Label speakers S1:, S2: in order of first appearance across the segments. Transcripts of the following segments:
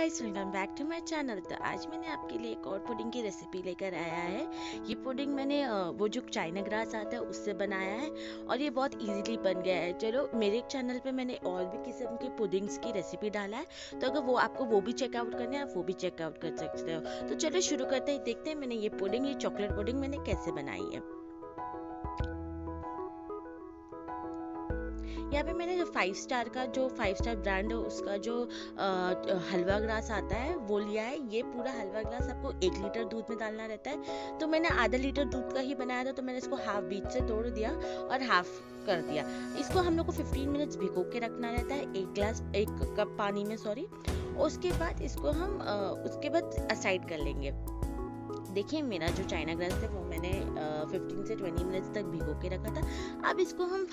S1: Guys, welcome back to my channel. तो आज मैंने आपके लिए एक और पुडिंग की रेसिपी लेकर आया है। ये पुडिंग मैंने वो जो चाइना ग्रास आता है उससे बनाया है और ये बहुत इजीली बन गया है। चलो, मेरे चैनल पे मैंने और भी किस्म के पुडिंग्स की रेसिपी डाला है, तो अगर वो आपको वो भी चेकआउट करना है आप वो भी चेकआउट कर सकते हो। तो चलो शुरू करते हैं, देखते हैं मैंने ये पुडिंग, ये चॉकलेट पुडिंग मैंने कैसे बनाई है। यहाँ पे मैंने जो 5 स्टार ब्रांड है उसका जो हलवा ग्लास आता है वो लिया है। ये पूरा हलवा ग्लास आपको 1 लीटर दूध में डालना रहता है, तो मैंने आधा लीटर दूध का ही बनाया था, तो मैंने इसको हाफ बीच से तोड़ दिया और हाफ कर दिया। इसको हम लोग को 15 मिनट्स भिगो के रखना रहता है, 1 कप पानी में, सॉरी। उसके बाद इसको हम उसके बाद असाइड कर लेंगे। देखिए, मेरा जो चाइना ग्रास है वो मैंने 15 से 20 मिनट्स तक भिगो के रखा था। अब इसको हम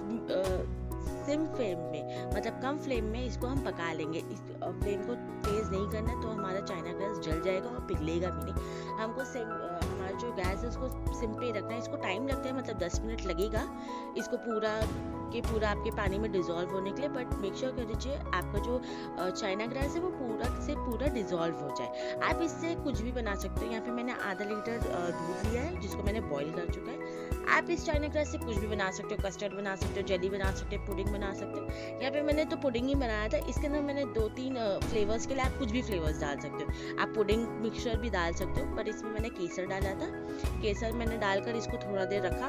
S1: सिम फ्लेम में, मतलब कम फ्लेम में इसको हम पका लेंगे। इस फ्लेम को तेज नहीं करना, तो हमारा चाइना ग्रास जल जाएगा और पिघलेगा भी नहीं। हमको हमारा जो गैस है उसको सिम पे रखना है। इसको टाइम लगता है, मतलब 10 मिनट लगेगा इसको पूरा आपके पानी में डिजोल्व होने के लिए। बट मेक श्योर कर दीजिए आपका जो चाइना ग्रास है वो पूरा से पूरा डिजोल्व हो जाए। आप इससे कुछ भी बना सकते हो। यहाँ पे मैंने आधा लीटर दूध लिया है जिसको मैंने बॉईल कर चुका है। आप इस चाइना ग्रास से कुछ भी बना सकते हो, कस्टर्ड बना सकते हो, जेली बना सकते हो, पुडिंग बना सकते हो। यहाँ पे मैंने तो पुडिंग ही बनाया था। इसके अंदर मैंने 2-3 फ्लेवर्स के लिए आप कुछ भी फ्लेवर्स डाल सकते हो। आप पुडिंग मिक्सचर भी डाल सकते हो, पर इसमें मैंने केसर डाला था। केसर मैंने डालकर इसको थोड़ा देर रखा,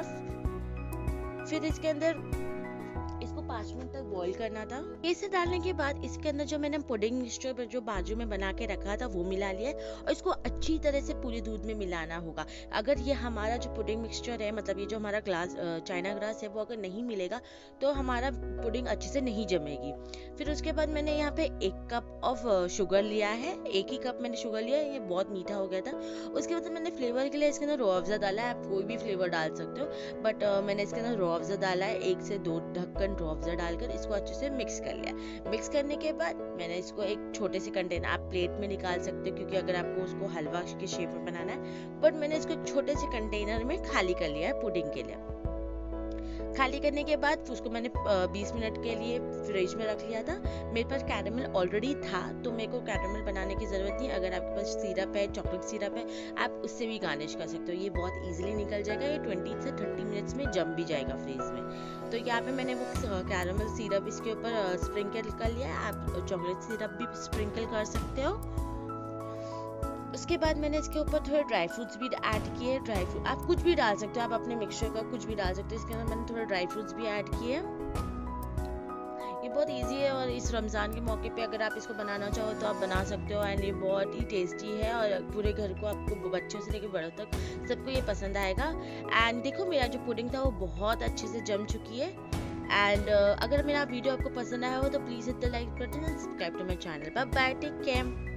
S1: फिर इसके अंदर इसको 5 मिनट तक बॉईल करना था। केसर डालने के बाद इसके अंदर जो मैंने पुडिंग मिक्सचर जो बाजू में बना के रखा था वो मिला लिया और इसको अच्छी तरह से पूरे दूध में मिलाना होगा। अगर ये हमारा जो पुडिंग मिक्सचर है, मतलब ये जो हमारा ग्लास चाइना ग्रास है, वो अगर नहीं मिलेगा तो हमारा पुडिंग अच्छे से नहीं जमेगी। फिर उसके बाद मैंने यहाँ पे 1 कप ऑफ शुगर लिया है। 1 ही कप मैंने शुगर लिया है, ये बहुत मीठा हो गया था। उसके बाद मैंने फ्लेवर के लिए इसके अंदर रूह अफ़ज़ा डाला है। आप कोई भी फ्लेवर डाल सकते हो, बट मैंने इसके अंदर रूह अफ़ज़ा डाला है। 1 से 2 ढक्कन रूह अफ़ज़ा डालकर इसको अच्छे से मिक्स कर लिया। मिक्स करने के बाद मैंने इसको एक छोटे से कंटेनर, आप प्लेट में निकाल सकते हो क्योंकि अगर आपको उसको हलवा के शेप में बनाना है, बट मैंने इसको एक छोटे से कंटेनर में खाली कर लिया है पुडिंग के लिए। खाली करने के बाद उसको मैंने 20 मिनट के लिए फ्रिज में रख लिया था। मेरे पास कैरामल ऑलरेडी था, तो मेरे को कैरामल बनाने की ज़रूरत नहीं। अगर आपके पास सिरप है, चॉकलेट सिरप है, आप उससे भी गार्निश कर सकते हो। ये बहुत इजीली निकल जाएगा। ये 20 से 30 मिनट्स में जम भी जाएगा फ्रीज में। तो यहाँ पे मैंने वो कैरामल सिरप इसके ऊपर स्प्रिंकल कर लिया है। आप चॉकलेट सिरप भी स्प्रिंकल कर सकते हो। उसके बाद मैंने इसके ऊपर थोड़े ड्राई फ्रूट्स भी ऐड किए। ड्राई फ्रूट आप कुछ भी डाल सकते हो, आप अपने मिक्सचर का कुछ भी डाल सकते हो। इसके अंदर मैंने थोड़े ड्राई फ्रूट्स भी ऐड किए। ये बहुत इजी है और इस रमज़ान के मौके पे अगर आप इसको बनाना चाहो तो आप बना सकते हो। एंड ये बहुत ही टेस्टी है और पूरे घर को, आपको बच्चों से लेकर बड़ों तक सबको ये पसंद आएगा। एंड देखो, मेरा जो पुडिंग था वो बहुत अच्छे से जम चुकी है। एंड अगर मेरा वीडियो आपको पसंद आया हो तो please hit the like button and subscribe to my channel. Bye bye, take care.